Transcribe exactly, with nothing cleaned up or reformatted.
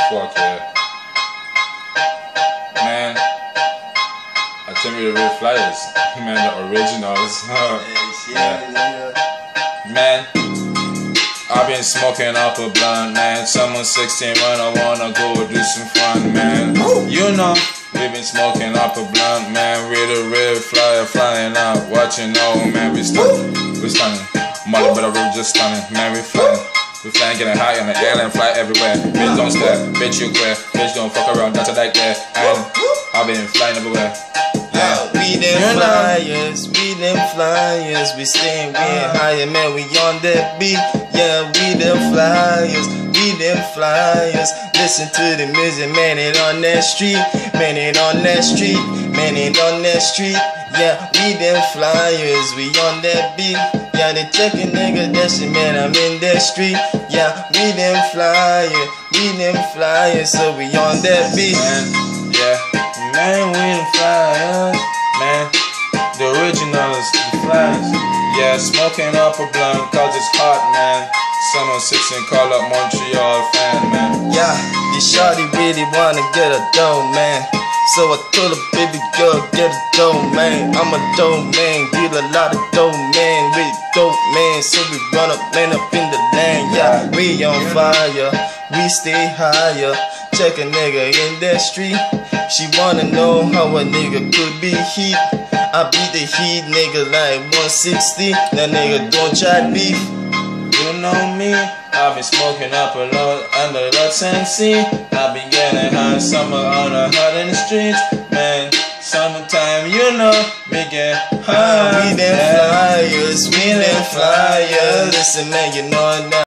fuck yeah. Man, I tell me the real flyers. Man, the originals. Yeah. Man, I've been smoking up a blunt, man. Summer sixteen when I wanna go do some fun, man. You know, we've been smoking up a blunt, man. With a real flyer flying out, watching, oh man, we stunning, we stunning. Mother, but I really just stunning, man, we flying. We flying, getting high on the airline, fly everywhere. Bitch don't stare, bitch you queer, bitch don't fuck around, that's like that. And I've been flying everywhere. Yeah, we them flyers, we them flyers, we staying way higher, man, we on that beat. Yeah, we them flyers, we them flyers. Listen to the music, man, it on that street, man, it on that street, man, it on that street. Yeah, we them flyers, we on that beat. Yeah, they checkin' nigga, that shit, man, I'm in that street. Yeah, we them flyers, we them flyers, so we on that beat. Man, yeah, man, we them flyers, man, the originals, the flyers. Yeah, smoking up a blunt, cause it's hot, man. Summer sixteen, call up Montreal fan, man. Yeah, this shawty really wanna get a dough, man. So I told her, baby girl, get a dough, man. I'm a dough man, get a lot of dough, man. Really dope, man. So we run up, man, up in the land. Yeah, we on fire, we stay higher. Check a nigga in that street. She wanna know how a nigga could be heat. I beat the heat, nigga, like one sixty. That nigga don't try beef. You know me, I've been smoking up a lot under the Tennessee. I've been getting high summer on the hot in the streets. Man, summertime, you know, we get high. We them flyers, we them flyers. Listen, man, you know that.